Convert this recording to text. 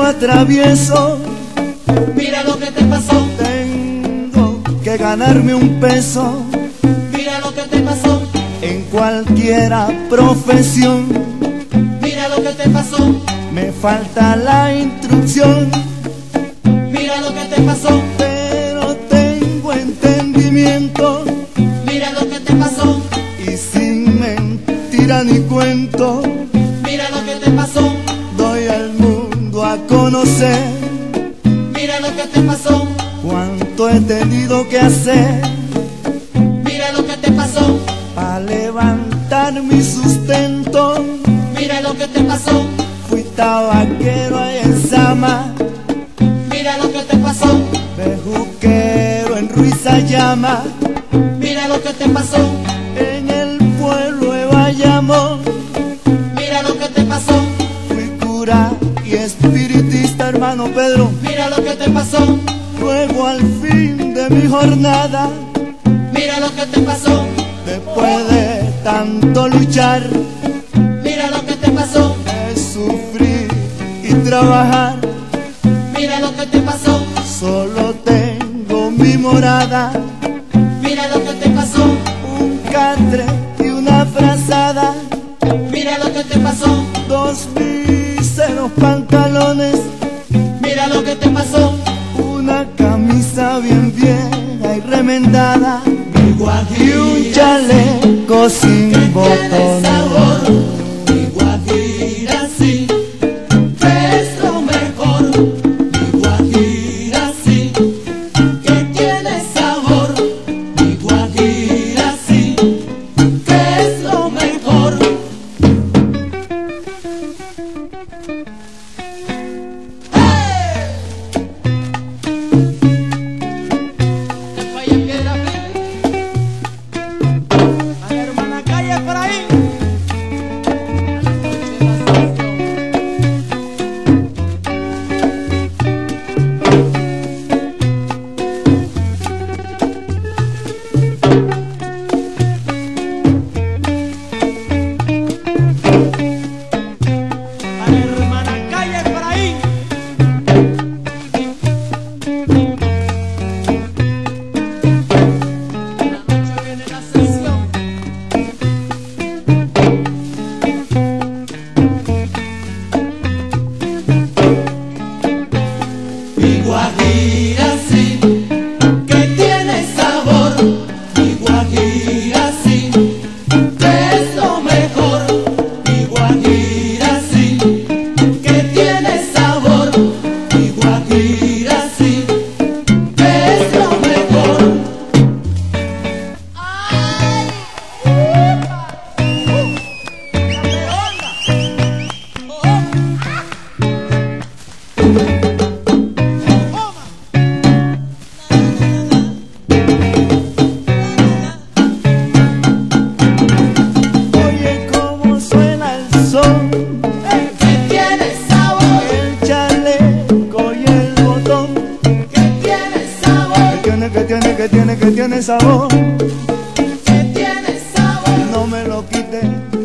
atravieso. Mira lo que te pasó. Tengo que ganarme un peso. Mira lo que te pasó. En cualquiera profesión. Mira lo que te pasó. Me falta la instrucción. Mira lo que te pasó. Pero tengo entendimiento. Mira lo que te pasó. Y sin mentira ni cuento. Mira lo que te pasó. Doy al mundo a conocer. Mira lo que te pasó. Cuánto he tenido que hacer. Mira lo que te pasó. Pa' levantar mi sustento. Mira lo que te pasó. Fui tabaquero ahí en Sama. Mira lo que te pasó. Bejuquero en Ruizayama. Mira lo que te pasó. En el pueblo de Bayamón. Mira lo que te pasó. Fui cura y espiritista, hermano Pedro. Mira lo que te pasó. Luego al fin de mi jornada, Mira lo que te pasó. después de tanto luchar, Mira lo que te pasó. de sufrir y trabajar, Mira lo que te pasó. solo tengo mi morada, Mira lo que te pasó. un catre y una frazada, Mira lo que te pasó. 2 míseros pantalones, Mira lo que te pasó. una camisa bien vieja y remendada, Mi y Guajira un chaleco sin tiene botones. sabor. Mi Guajira sí, es lo mejor. Mi Guajira sí, que tiene sabor. Mi Guajira sí, que es lo mejor. A la hermana calle por ahí. A la hermana calle por ahí. La noche viene la sesión. Mi Guajira sí, que tiene sabor. Mi Guajira sí, que es lo mejor. Mi Guajira sí, que tiene sabor. Mi Guajira sí, que es lo mejor. Oye cómo suena el son, Que tiene sabor, el chaleco y el botón, que tiene sabor, que tiene sabor, que tiene sabor. no me lo quite,